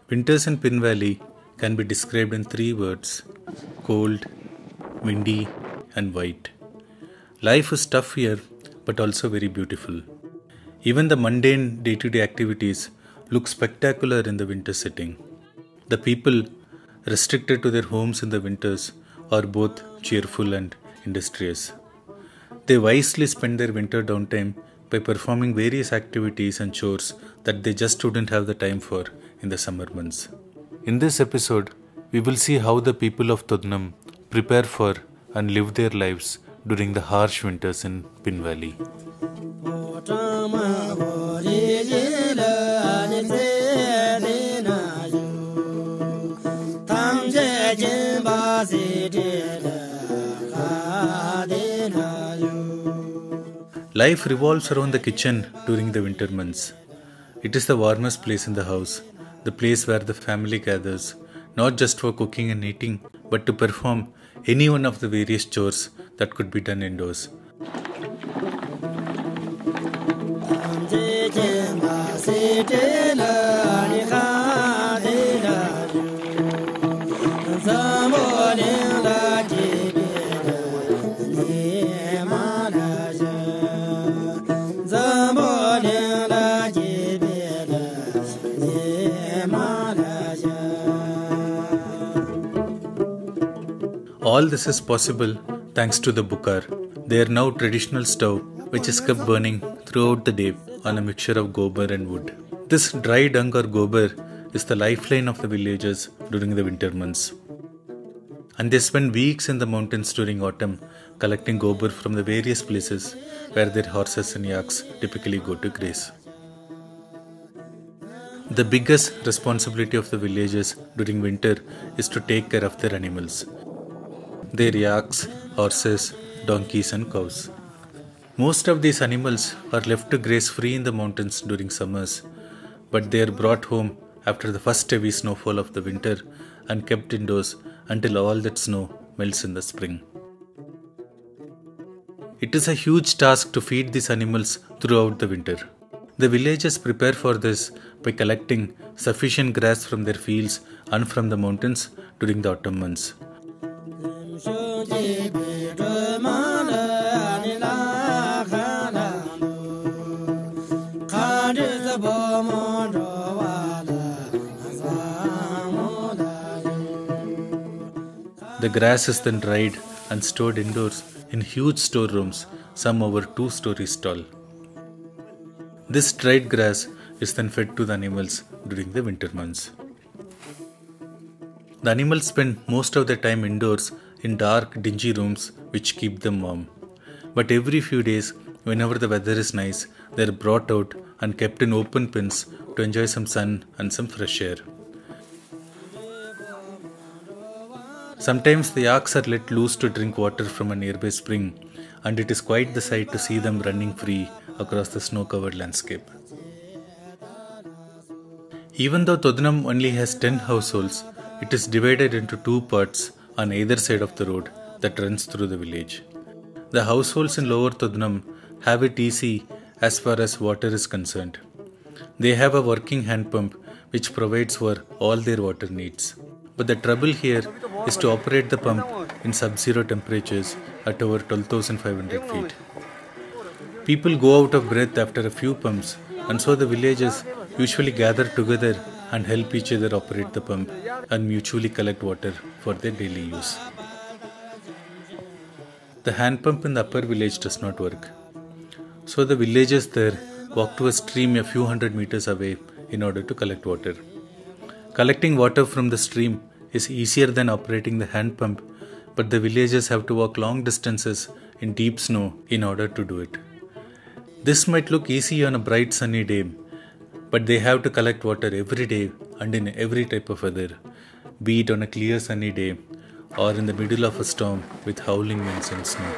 Winters in Pin Valley can be described in three words: cold, windy, and white. Life is tough here, but also very beautiful. Even the mundane day-to-day activities look spectacular in the winter setting. The people restricted to their homes in the winters are both cheerful and industrious. They wisely spend their winter downtime by performing various activities and chores that they just wouldn't have the time for in the summer months. In this episode, we will see how the people of Todnam prepare for and live their lives during the harsh winters in Pin Valley. Life revolves around the kitchen during the winter months. It is the warmest place in the house, the place where the family gathers, not just for cooking and eating, but to perform any one of the various chores that could be done indoors. All this is possible thanks to the bukar. They are now traditional stove which is kept burning throughout the day on a mixture of gobar and wood. This dry dung or gobar is the lifeline of the villagers during the winter months. And they spend weeks in the mountains during autumn collecting gobar from the various places where their horses and yaks typically go to graze. The biggest responsibility of the villagers during winter is to take care of their animals. Their yaks, horses, donkeys and cows. Most of these animals are left to graze free in the mountains during summers, but they are brought home after the first heavy snowfall of the winter and kept indoors until all that snow melts in the spring. It is a huge task to feed these animals throughout the winter. The villagers prepare for this by collecting sufficient grass from their fields and from the mountains during the autumn months. The grass is then dried and stored indoors in huge storerooms, some over 2 stories tall. This dried grass is then fed to the animals during the winter months. The animals spend most of their time indoors in dark, dingy rooms which keep them warm. But every few days, whenever the weather is nice, they are brought out and kept in open pens to enjoy some sun and some fresh air. Sometimes the yaks are let loose to drink water from a nearby spring, and it is quite the sight to see them running free across the snow-covered landscape. Even though Todnam only has 10 households, it is divided into 2 parts on either side of the road that runs through the village. The households in Lower Todnam have it easy as far as water is concerned. They have a working hand pump which provides for all their water needs. But the trouble here is to operate the pump in sub-zero temperatures at over 12,500 feet. People go out of breath after a few pumps, and so the villagers usually gather together and help each other operate the pump and mutually collect water for their daily use. The hand pump in the upper village does not work. So the villagers there walk to a stream a few hundred meters away in order to collect water. Collecting water from the stream is easier than operating the hand pump, but the villagers have to walk long distances in deep snow in order to do it. This might look easy on a bright sunny day, but they have to collect water every day and in every type of weather, be it on a clear sunny day or in the middle of a storm with howling winds and snow.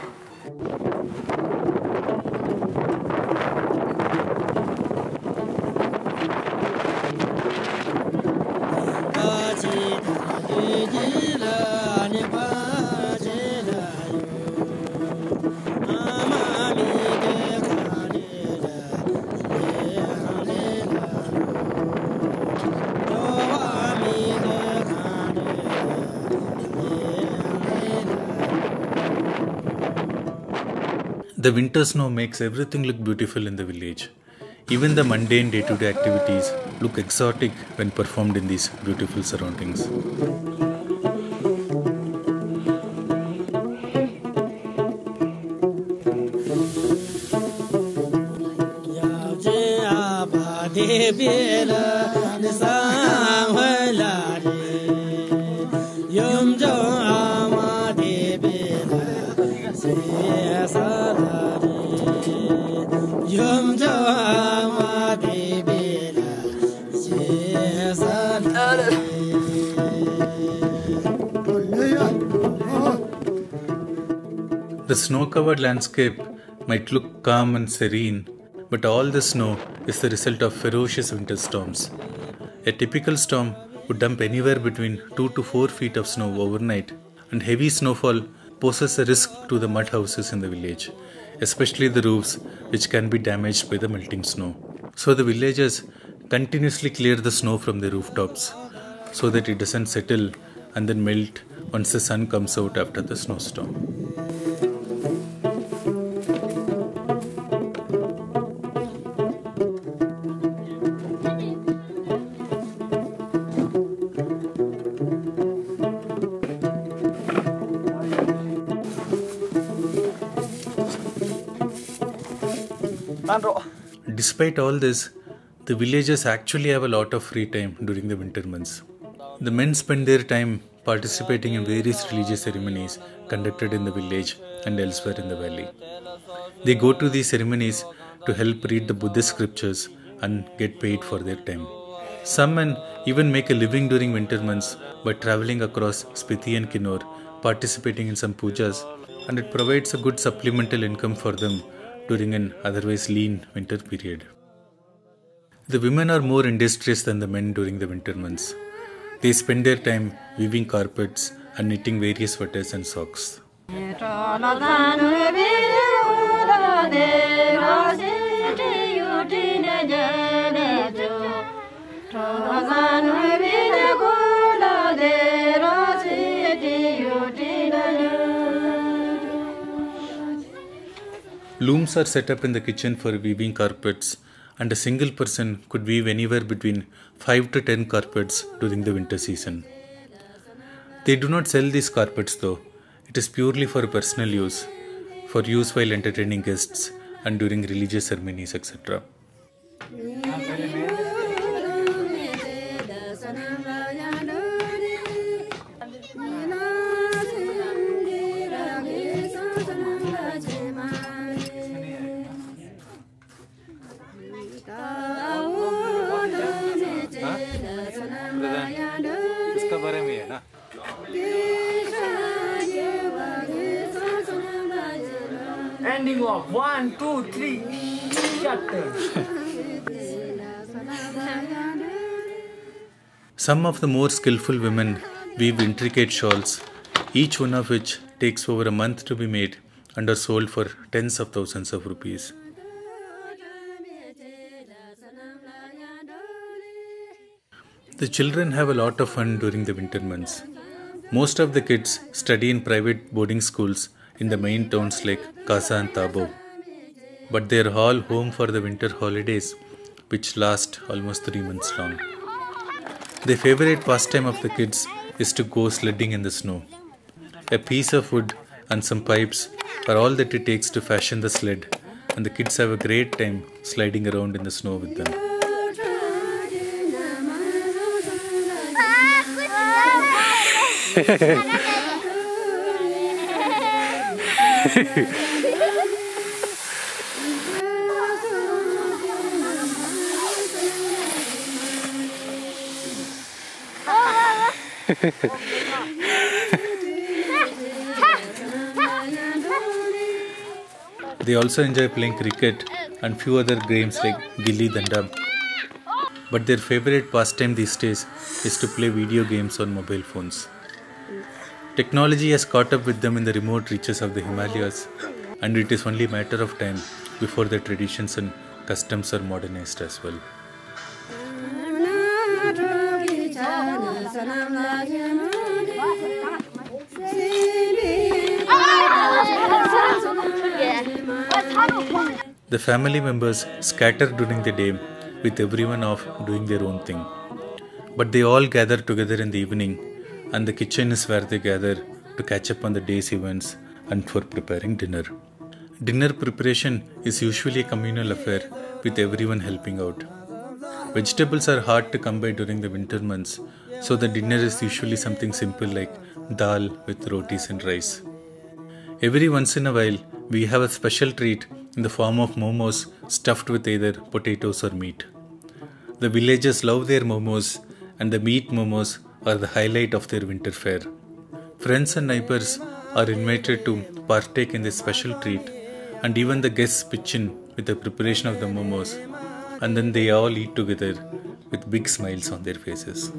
The winter snow makes everything look beautiful in the village. Even the mundane day-to-day activities look exotic when performed in these beautiful surroundings. The snow-covered landscape might look calm and serene, but all the snow is the result of ferocious winter storms. A typical storm would dump anywhere between 2 to 4 feet of snow overnight, and heavy snowfall poses a risk to the mud houses in the village, especially the roofs, which can be damaged by the melting snow. So the villagers continuously clear the snow from the rooftops so that it doesn't settle and then melt once the sun comes out after the snowstorm. Despite all this, the villagers actually have a lot of free time during the winter months. The men spend their time participating in various religious ceremonies conducted in the village and elsewhere in the valley. They go to these ceremonies to help read the Buddhist scriptures and get paid for their time. Some men even make a living during winter months by traveling across Spiti and Kinnaur, participating in some pujas, and it provides a good supplemental income for them during an otherwise lean winter period. The women are more industrious than the men during the winter months. They spend their time weaving carpets and knitting various sweaters and socks. Looms are set up in the kitchen for weaving carpets, and a single person could weave anywhere between 5 to 10 carpets during the winter season. They do not sell these carpets though. It is purely for personal use, for use while entertaining guests and during religious ceremonies, etc. Ending of 1, 2, 3 chapters. Some of the more skillful women weave intricate shawls, each one of which takes over a month to be made and are sold for tens of thousands of rupees. The children have a lot of fun during the winter months. Most of the kids study in private boarding schools in the main towns like Kasa and Tabo. But they are all home for the winter holidays, which last almost 3 months long. The favorite pastime of the kids is to go sledding in the snow. A piece of wood and some pipes are all that it takes to fashion the sled, and the kids have a great time sliding around in the snow with them. They also enjoy playing cricket and few other games like gilli danda. But their favorite pastime these days is to play video games on mobile phones. Technology has caught up with them in the remote reaches of the Himalayas, and it is only a matter of time before their traditions and customs are modernized as well. The family members scatter during the day with everyone off doing their own thing. But they all gather together in the evening, and the kitchen is where they gather to catch up on the day's events and for preparing dinner. Dinner preparation is usually a communal affair with everyone helping out. Vegetables are hard to come by during the winter months, so the dinner is usually something simple like dal with rotis and rice. Every once in a while, we have a special treat in the form of momos stuffed with either potatoes or meat. The villagers love their momos, and the meat momos are the highlight of their winter fare. Friends and neighbors are invited to partake in this special treat, and even the guests pitch in with the preparation of the momos, and then they all eat together with big smiles on their faces.